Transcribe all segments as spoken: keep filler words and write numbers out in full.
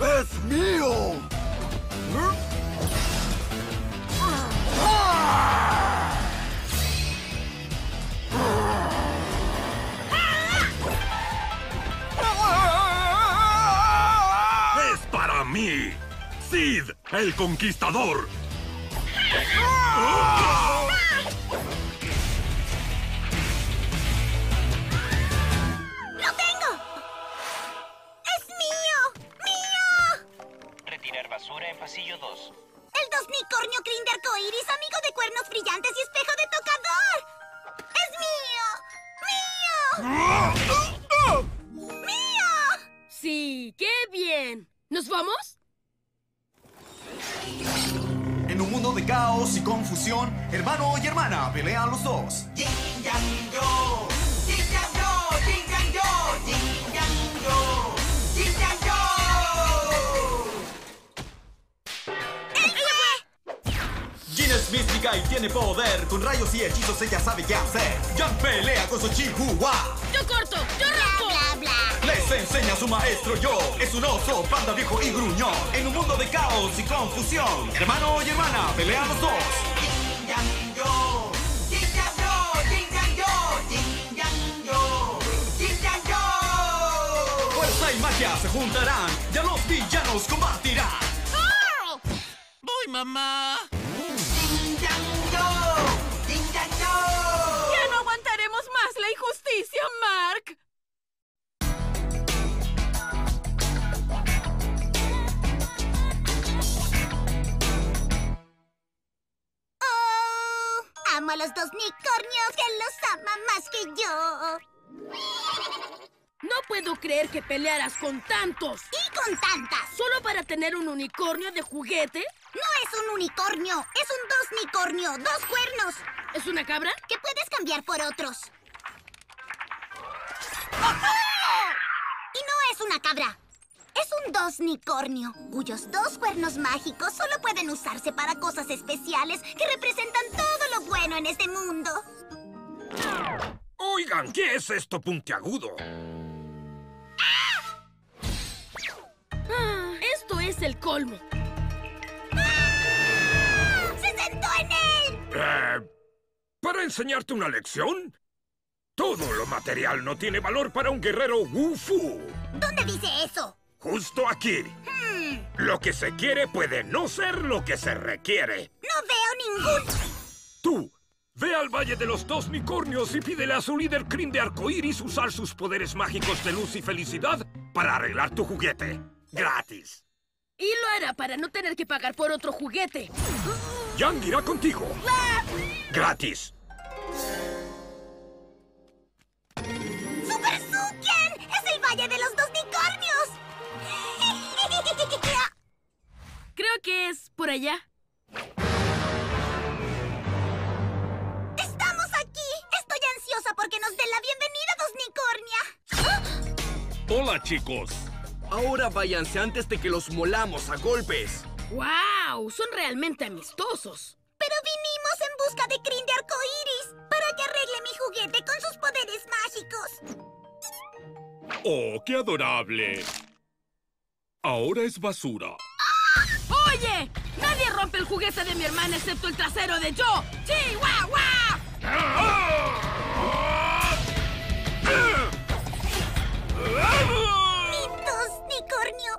¡Es mío! ¡Es para mí! ¡Sid, el Conquistador! ¡Lo tengo! ¡Es mío! ¡Mío! Retirar basura en pasillo dos. El Dosnicornio Crin de arcoíris, amigo de cuernos brillantes y espejo de tocador. ¡Es mío! ¡Mío! ¡Mío! Sí, qué bien. ¿Nos vamos? En un mundo de caos y confusión, hermano y hermana pelean los dos. Yin Yang Yo, Yin Yang Yo, Yin Yang Yo, Yin Yang Yo, Yin Yang Yo. Jin es mística y tiene poder. Con rayos y hechizos ella sabe qué hacer. Yang pelea con su Chihuahua. ¡Yo corto! ¡Yo rompo! Bla, bla. Les enseña a su maestro Yo. Es un oso, panda viejo y gruñón. En un mundo de caos y confusión, hermano y hermana pelean los dos. Yin Yang Yo, Yin Yang Yo, Yin Yang Yo, Yin Yang Yo, Yin Yang Yo. Fuerza y magia se juntarán y a los villanos combatirán. ¡Voy, mamá! Yin Yang Yo, Yin Yang Yo. ¡Ya no aguantaremos más la injusticia, Mark! Oh, amo a los Dosnicornios, que los ama más que yo. No puedo creer que pelearas con tantos. Y con tantas. ¿Solo para tener un unicornio de juguete? No es un unicornio, es un Dosnicornio, dos cuernos, ¿Es una cabra? que puedes cambiar por otros. Y no es una cabra. Es un Dosnicornio, cuyos dos cuernos mágicos solo pueden usarse para cosas especiales que representan todo lo bueno en este mundo. Oigan, ¿qué es esto puntiagudo? Ah, esto es el colmo. ¡Ah! ¡Se sentó en él! Eh, ¿Para enseñarte una lección? Todo lo material no tiene valor para un guerrero Wufu. ¿Dónde dice eso? Justo aquí. Hmm, Lo que se quiere puede no ser lo que se requiere. no veo ningún... Tú, ve al Valle de los Dosnicornios y pídele a su líder Crin de arcoíris usar sus poderes mágicos de luz y felicidad para arreglar tu juguete. Gratis. Y lo hará para no tener que pagar por otro juguete. Yang irá contigo. Gratis. ¡Super Suken! ¡Es el Valle de los Dosnicornios! Creo que es por allá. ¡Estamos aquí! Estoy ansiosa porque nos den la bienvenida, Dosnicornia. Hola, chicos. Ahora váyanse antes de que los molamos a golpes. ¡Wow! Son realmente amistosos. Pero vinimos en busca de Crin de arcoíris para que arregle mi juguete con sus poderes mágicos. ¡Oh, qué adorable! Ahora es basura. ¡Oye! Nadie rompe el juguete de mi hermana excepto el trasero de yo. ¡Chihuahua! ¡Mi Dosnicornio!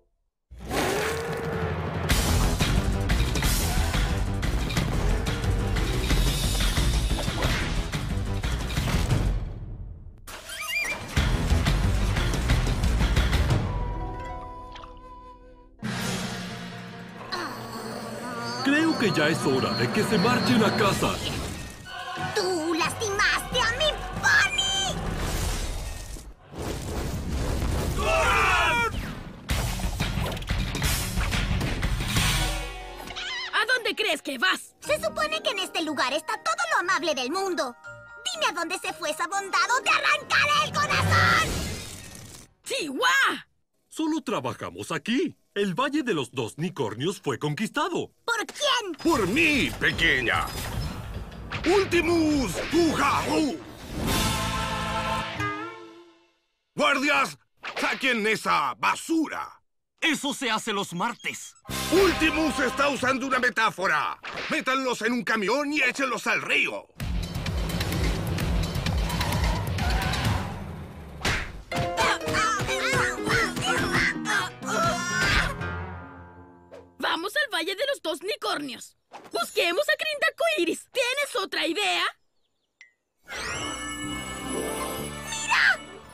Creo que ya es hora de que se marchen a casa. ¡Tú lastimaste a mi pony! ¿A dónde crees que vas? Se supone que en este lugar está todo lo amable del mundo. Dime a dónde se fue esa bondad o te arrancaré el corazón. ¡Chihuahua! Solo trabajamos aquí. El Valle de los Dosnicornios fue conquistado. ¿Por quién? ¡Por mí, pequeña! ¡Ultimus Pujahu! ¡Guardias! ¡Saquen esa basura! Eso se hace los martes. Ultimus está usando una metáfora. Métanlos en un camión y échenlos al río. Vamos al Valle de los Dos Unicornios. Busquemos a Crin de Arcoíris. ¿Tienes otra idea? ¡Mira!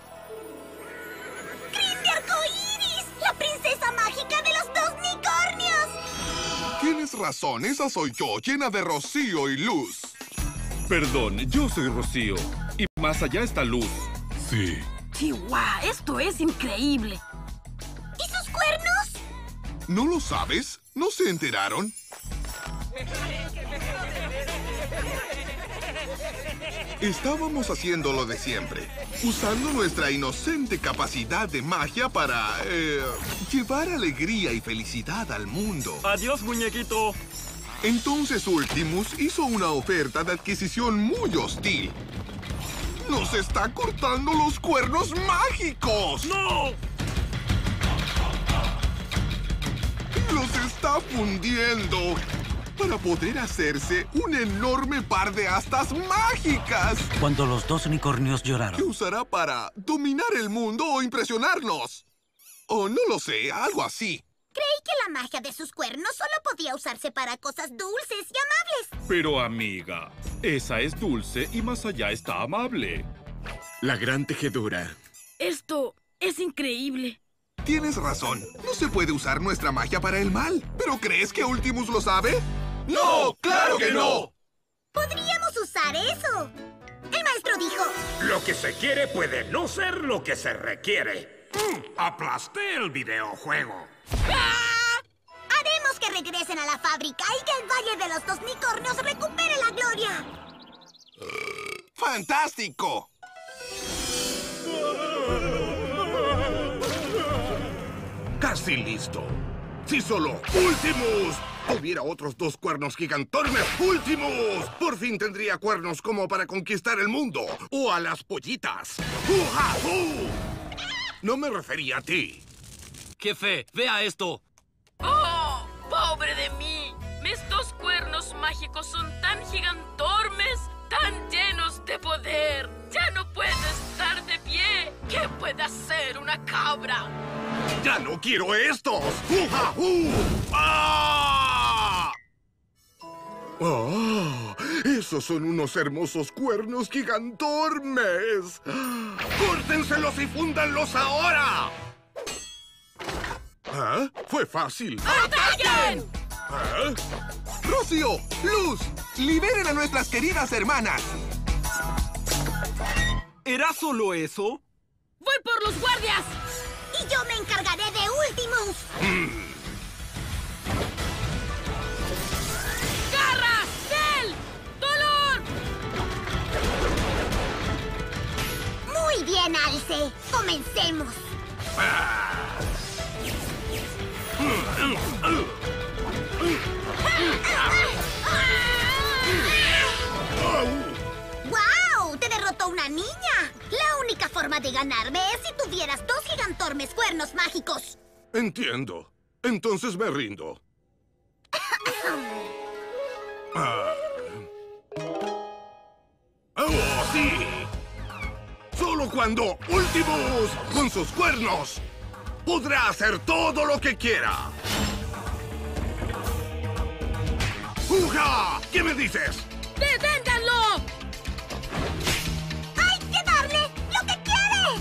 ¡Crin de Arcoíris! ¡La princesa mágica de los Dos Unicornios! Tienes razón, esa soy yo, llena de rocío y luz. Perdón, yo soy Rocío. Y más allá está Luz. Sí. Chihuahua, esto es increíble. ¿Y sus cuernos? ¿No lo sabes? ¿No se enteraron? Estábamos haciendo lo de siempre, usando nuestra inocente capacidad de magia para, eh, llevar alegría y felicidad al mundo. Adiós, muñequito. Entonces Ultimus hizo una oferta de adquisición muy hostil. ¡Nos está cortando los cuernos mágicos! ¡No! ¡Los está fundiendo! Para poder hacerse un enorme par de astas mágicas. Cuando los dos unicornios Que lloraron. usará para dominar el mundo o impresionarnos. O no lo sé, algo así. Creí que la magia de sus cuernos solo podía usarse para cosas dulces y amables. Pero, amiga, esa es dulce y más allá está amable. La gran tejedora. Esto es increíble. Tienes razón. No se puede usar nuestra magia para el mal. ¿Pero crees que Ultimus lo sabe? ¡No! ¡Claro que no! ¡Podríamos usar eso! El maestro dijo... Lo que se quiere puede no ser lo que se requiere. Mm, aplasté el videojuego. ¡Ah! Haremos que regresen a la fábrica y que el Valle de los Dos Unicornios recupere la gloria. ¡Fantástico! Casi listo. Si solo Ultimus tuviera otros dos cuernos gigantormes, Ultimus por fin tendría cuernos como para conquistar el mundo. O a las pollitas. ¡Ujajú! No me refería a ti. Jefe, vea esto. ¡Oh! ¡Pobre de mí! Mis dos cuernos mágicos son tan gigantormes, tan llenos de poder. ¡Ya no puedo estar de pie! ¿Qué puede hacer una cabra? ¡Ya no quiero estos! ¡Ujajú! ¡Ah! ¡Oh! ¡Esos son unos hermosos cuernos gigantormes! ¡Córtenselos y fúndanlos ahora! ¿Ah? Fue fácil. ¡Ataquen! ¿Ah? ¡Rocío! ¡Luz! ¡Liberen a nuestras queridas hermanas! ¿Era solo eso? ¡Voy por los guardias! Y yo me encargaré de Ultimus. ¡Garras! ¡Del! ¡Dolor! Muy bien, Alce. Comencemos. ¡Guau! ¡Te derrotó una niña! La única forma de ganarme es si tuvieras dos gigantormes cuernos mágicos. Entiendo. Entonces me rindo. Ah. ¡Oh, sí! Solo cuando Ultimus, con sus cuernos, podrá hacer todo lo que quiera. ¡Uja! ¿Qué me dices? ¡Deténganlo! ¡Hay que darle lo que quiere!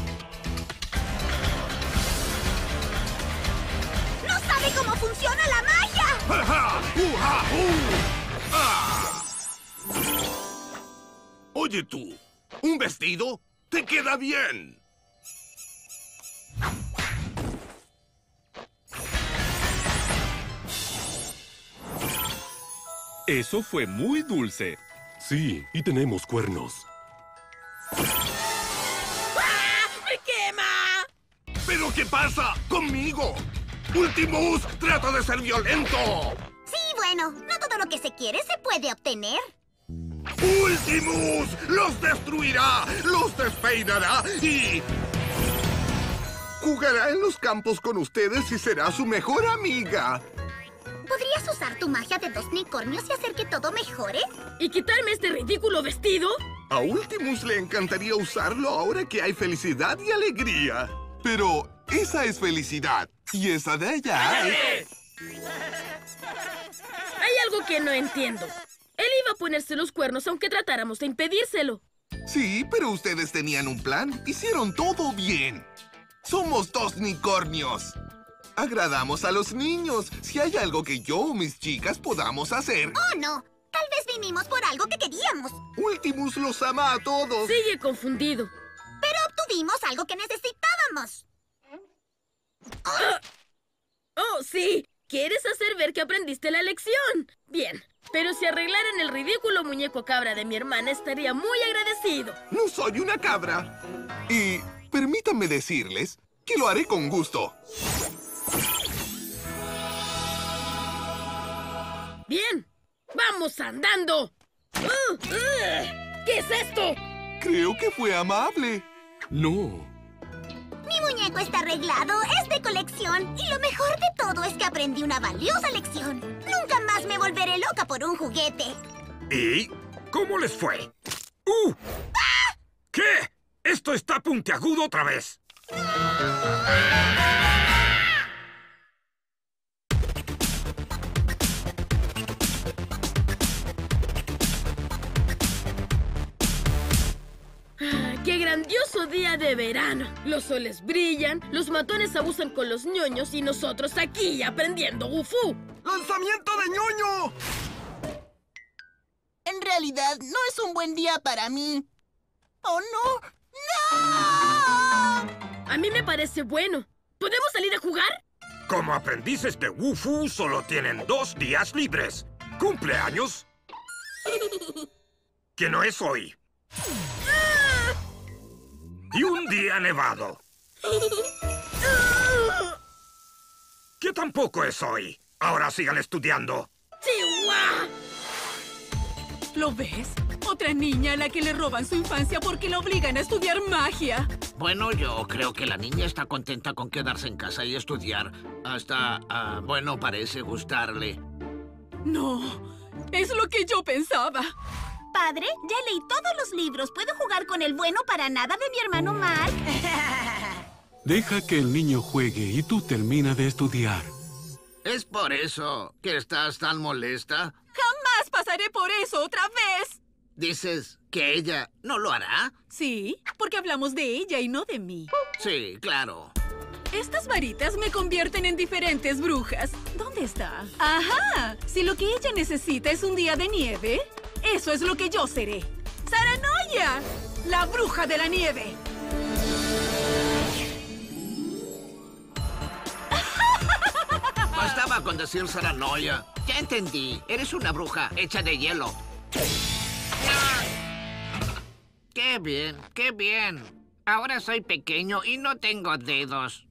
¡No sabe cómo funciona la magia! ¡Ajá! ¡Uja! ¡Uh! ¡Ah! Oye tú, ¿un vestido? ¡Te queda bien! Eso fue muy dulce. Sí, y tenemos cuernos. ¡Ah! ¡Me quema! ¿Pero qué pasa conmigo? ¡Ultimus trata de ser violento! Sí, bueno, no todo lo que se quiere se puede obtener. ¡Ultimus los destruirá! ¡Los despeinará! ¡Y Jugará en los campos con ustedes y será su mejor amiga. ¿Podrías usar tu magia de dos unicornios y hacer que todo mejore? ¿Y quitarme este ridículo vestido? A Ultimus le encantaría usarlo ahora que hay felicidad y alegría. Pero esa es felicidad. Y esa de ella... Hay algo que no entiendo. Él iba a ponerse los cuernos aunque tratáramos de impedírselo. Sí, pero ustedes tenían un plan. Hicieron todo bien. Somos dos unicornios. Agradamos a los niños. Si hay algo que yo o mis chicas podamos hacer... ¡Oh, no! Tal vez vinimos por algo que queríamos. Ultimus los ama a todos. Sigue confundido. Pero obtuvimos algo que necesitábamos. ¡Oh! ¡Oh, sí! ¿Quieres hacer ver que aprendiste la lección? Bien. Pero si arreglaran el ridículo muñeco cabra de mi hermana, estaría muy agradecido. No soy una cabra. Y permítanme decirles que lo haré con gusto. Bien. ¡Vamos andando! Uh, uh, ¿Qué es esto? Creo que fue amable. No. Mi muñeco está arreglado, es de colección. Y lo mejor de todo es que aprendí una valiosa lección. Nunca más me volveré loca por un juguete. ¿Y cómo les fue? ¡Uh! ¡Ah! ¿Qué? Esto está puntiagudo otra vez. ¡Qué grandioso día de verano! Los soles brillan, los matones abusan con los ñoños y nosotros aquí aprendiendo wufú. ¡Lanzamiento de ñoño! En realidad, no es un buen día para mí. ¡Oh, no! ¡No! A mí me parece bueno. ¿Podemos salir a jugar? Como aprendices de wufú, solo tienen dos días libres. ¿Cumpleaños? Que no es hoy. Y un día nevado. Que tampoco es hoy. Ahora sigan estudiando. ¡Chihuahua! ¿Lo ves? Otra niña a la que le roban su infancia porque la obligan a estudiar magia. Bueno, yo creo que la niña está contenta con quedarse en casa y estudiar. Hasta, uh, bueno, parece gustarle. No, es lo que yo pensaba. Padre, ya leí todos los libros. ¿Puedo jugar con el bueno para nada de mi hermano Mark? Deja que el niño juegue y tú termina de estudiar. ¿Es por eso que estás tan molesta? ¡Jamás pasaré por eso otra vez! ¿Dices que ella no lo hará? Sí, porque hablamos de ella y no de mí. Sí, claro. Estas varitas me convierten en diferentes brujas. ¿Dónde está? ¡Ajá! Si lo que ella necesita es un día de nieve, eso es lo que yo seré. ¡Saranoia! ¡La bruja de la nieve! Bastaba con decir Saranoia. Ya entendí. Eres una bruja hecha de hielo. ¡Qué bien! ¡Qué bien! Ahora soy pequeño y no tengo dedos.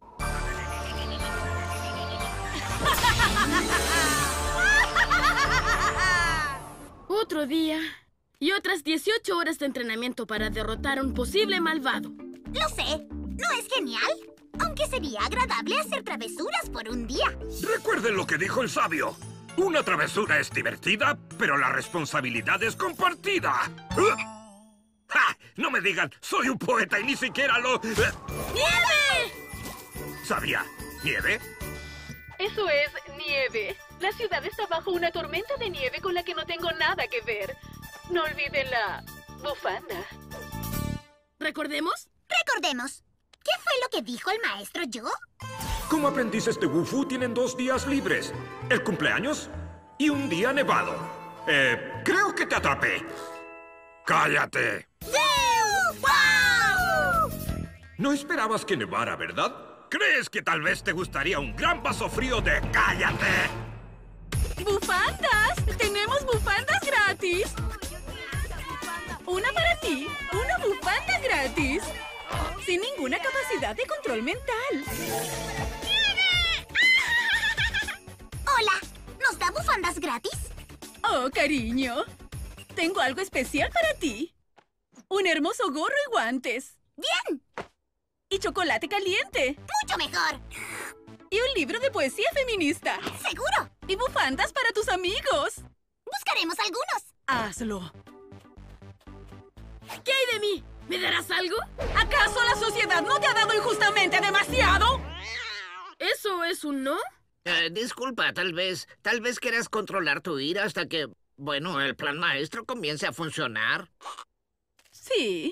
Otro día y otras dieciocho horas de entrenamiento para derrotar a un posible malvado. Lo sé. ¿No es genial? Aunque sería agradable hacer travesuras por un día. Recuerden lo que dijo el sabio. Una travesura es divertida, pero la responsabilidad es compartida. ¡Ja! No me digan, soy un poeta y ni siquiera lo... ¡Nieve! ¿Sabía? ¿Nieve? Eso es nieve. La ciudad está bajo una tormenta de nieve con la que no tengo nada que ver. No olviden la bufanda. ¿Recordemos? Recordemos. ¿Qué fue lo que dijo el maestro Yo? Como aprendices de wufú tienen dos días libres. El cumpleaños y un día nevado. Eh, creo que te atrapé. ¡Cállate! ¡Sí! ¡Wow! No esperabas que nevara, ¿verdad? ¿Crees que tal vez te gustaría un gran vaso frío de cállate? ¡Bufandas! ¡Tenemos bufandas gratis! Una para ti, una bufanda gratis. Sin ninguna capacidad de control mental. Hola, ¿nos da bufandas gratis? Oh, cariño. Tengo algo especial para ti. Un hermoso gorro y guantes. ¡Bien! Y chocolate caliente. ¡Mucho mejor! Y un libro de poesía feminista. ¡Seguro! Y bufandas para tus amigos. Buscaremos algunos. Hazlo. ¿Qué hay de mí? ¿Me darás algo? ¿Acaso la sociedad no te ha dado injustamente demasiado? ¿Eso es un no? Eh, disculpa, tal vez... Tal vez quieras controlar tu ira hasta que... Bueno, el plan maestro comience a funcionar. Sí.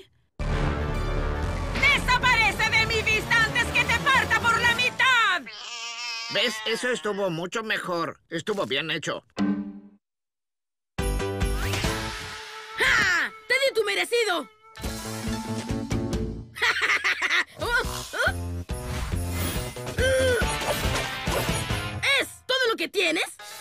¡Desaparece de mi vista antes que te parta por la mitad! ¿Ves? Eso estuvo mucho mejor. Estuvo bien hecho. ¡Ja! ¡Te di tu merecido! oh, oh. ¿Es todo lo que tienes?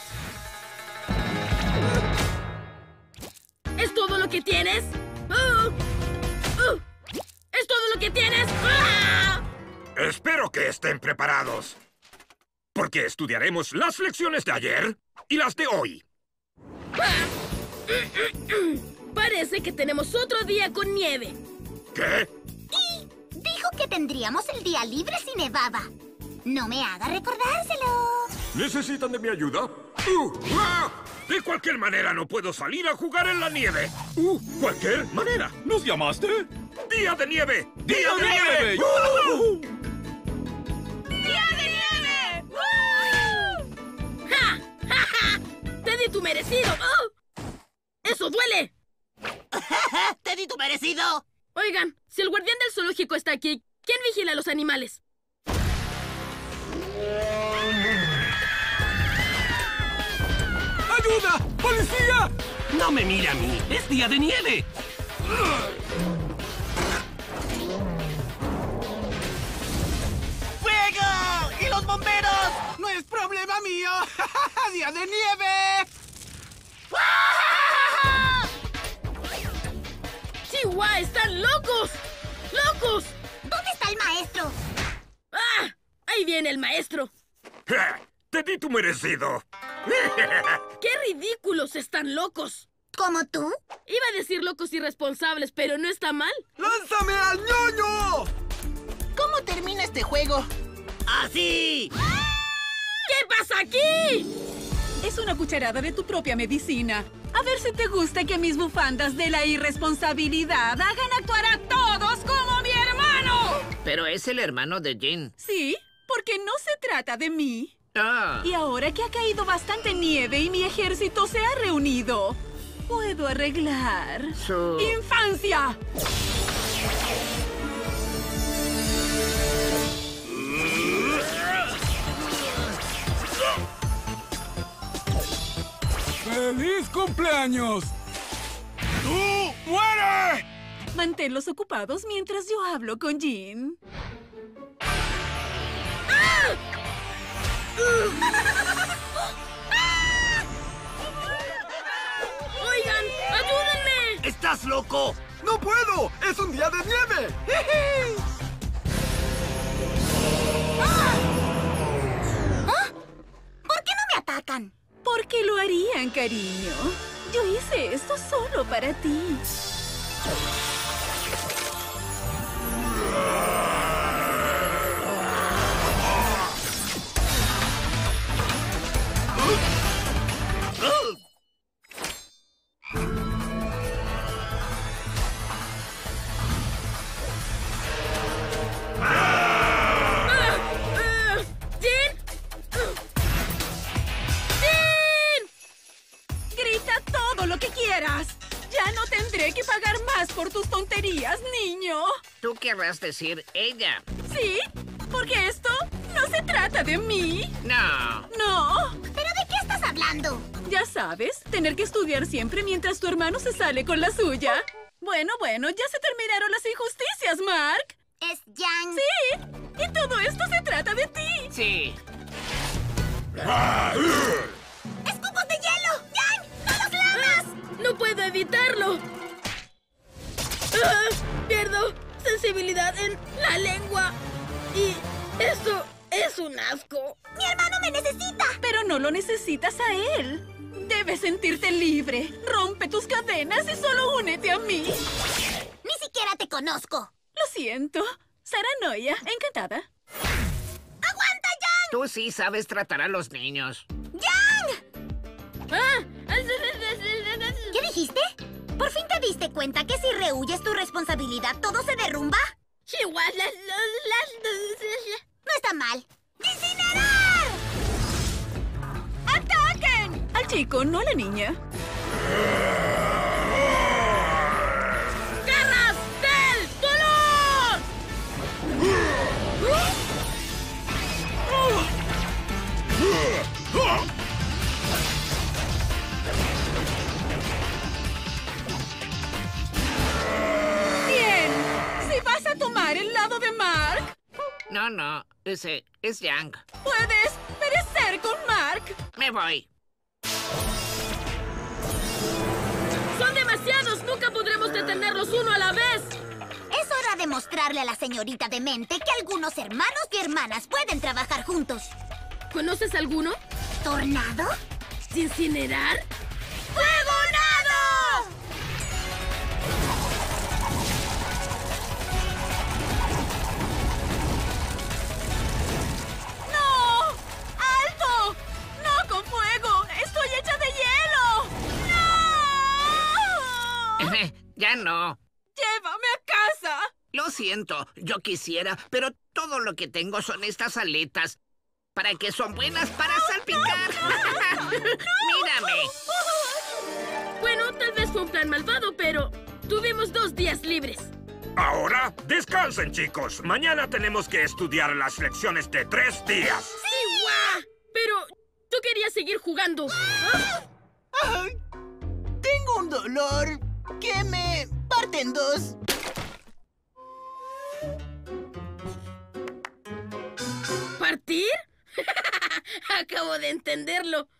¿Es todo lo que tienes? Uh, uh. ¿Es todo lo que tienes? ¡Ah! Espero que estén preparados. Porque estudiaremos las lecciones de ayer y las de hoy. Ah. Parece que tenemos otro día con nieve. ¿Qué? Y dijo que tendríamos el día libre si nevaba. No me haga recordárselo. ¿Necesitan de mi ayuda? Uh, ah, de cualquier manera no puedo salir a jugar en la nieve. Uh, cualquier manera. ¿Nos llamaste? ¡Día de nieve! ¡Día, ¡Día de, de nieve! nieve! ¡Uh! ¡Día de nieve! ¡Uh! ¡Ja! ¡Ja, ja! ¡Te di tu merecido! ¡Oh! ¡Eso duele! ¡Te di tu merecido! Oigan, si el guardián del zoológico está aquí, ¿quién vigila a los animales? ¡Ayuda! ¡Policía! No me mire a mí, es día de nieve. ¡Fuego! ¡Y los bomberos! ¡No es problema mío! ¡Día de nieve! ¡Chihuahua! ¡Están locos! ¡Locos! ¿Dónde está el maestro? ¡Ah! ¡Ahí viene el maestro! Ja, ¡te di tu merecido! ¡Qué ridículos! ¡Están locos! ¿Como tú? Iba a decir locos irresponsables, pero no está mal. ¡Lánzame al ñoño! ¿Cómo termina este juego? ¡Así! ¿Qué pasa aquí? Es una cucharada de tu propia medicina. A ver si te gusta que mis bufandas de la irresponsabilidad hagan actuar a todos como mi hermano. Pero es el hermano de Jean. Sí, porque no se trata de mí. Ah. Y ahora que ha caído bastante nieve y mi ejército se ha reunido, puedo arreglar Su... ¡infancia! ¡Feliz cumpleaños! ¡Tú muere! Manténlos ocupados mientras yo hablo con Jean. ¡Oigan! ¡Ayúdenme! ¡Estás loco! ¡No puedo! ¡Es un día de nieve! ¿Ah? ¿Por qué no me atacan? ¿Por qué lo harían, cariño? Yo hice esto solo para ti. Ya no tendré que pagar más por tus tonterías, niño. Tú querrás decir ella. ¿Sí? Porque esto no se trata de mí. No. No. ¿Pero de qué estás hablando? Ya sabes, tener que estudiar siempre mientras tu hermano se sale con la suya. Bueno, bueno, ya se terminaron las injusticias, Mark. Es Yang. Sí. Y todo esto se trata de ti. Sí. ¡Escupos de hielo! ¡Yang! ¡No los lamas! ¡No puedo evitarlo! ¡Ah! Pierdo sensibilidad en la lengua. Y eso es un asco. ¡Mi hermano me necesita! Pero no lo necesitas a él. Debes sentirte libre. Rompe tus cadenas y solo únete a mí. Ni siquiera te conozco. Lo siento. Saranoia, encantada. ¡Aguanta, Yang! Tú sí sabes tratar a los niños. ¡Yang! Ah. ¿Qué dijiste? ¿Por fin te diste cuenta que si rehuyes tu responsabilidad todo se derrumba? No está mal. ¡Incinerar! ¡Ataquen! Al chico, no a la niña. ¡Garras del dolor! Bien. Si vas a tomar el lado de Mark... No, no. Ese es Yang. Puedes perecer con Mark. Me voy. ¡Son demasiados! ¡Nunca podremos detenerlos uno a la vez! Es hora de mostrarle a la señorita Demente que algunos hermanos y hermanas pueden trabajar juntos. ¿Conoces alguno? ¿Tornado? ¿Incinerar? ¡Fuegonado! ¡No! ¡Alto! ¡No con fuego! ¡Estoy hecha de hielo! ¡No! Ya no. ¡Llévame a casa! Lo siento, yo quisiera, pero todo lo que tengo son estas aletas. ¿Para qué son buenas? ¡Para salpicar! ¡Mírame! Bueno, tal vez fue un plan malvado, pero tuvimos dos días libres. Ahora, descansen, chicos. Mañana tenemos que estudiar las lecciones de tres días. ¡Sí! ¡Guau! Pero tú querías seguir jugando. Ay, tengo un dolor que me parte en dos. ¿Partir? Acabo de entenderlo.